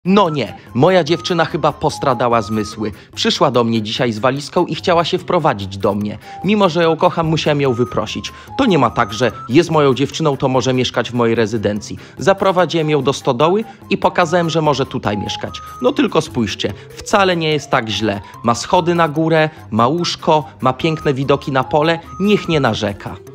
No nie, moja dziewczyna chyba postradała zmysły. Przyszła do mnie dzisiaj z walizką i chciała się wprowadzić do mnie. Mimo że ją kocham, musiałem ją wyprosić. To nie ma tak, że jest moją dziewczyną, to może mieszkać w mojej rezydencji. Zaprowadziłem ją do stodoły i pokazałem, że może tutaj mieszkać. No tylko spójrzcie, wcale nie jest tak źle. Ma schody na górę, ma łóżko, ma piękne widoki na pole, niech nie narzeka.